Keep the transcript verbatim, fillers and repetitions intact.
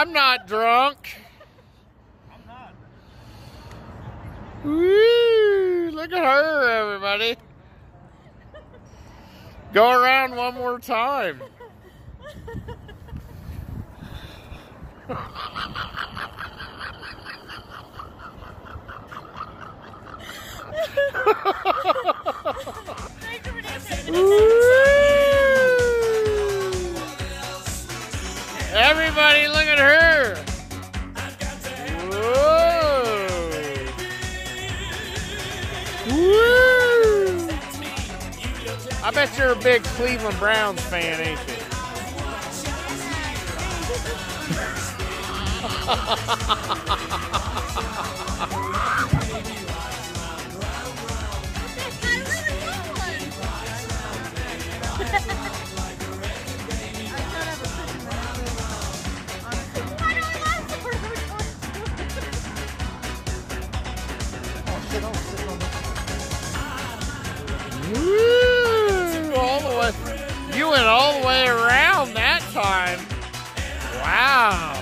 I'm not drunk. I'm not. Woo! Look at her, everybody. Go around one more time. Everybody, look at her. Whoa. Woo. I bet you're a big Cleveland Browns fan, ain't you? Woo! All the way. You went all the way around that time. Wow.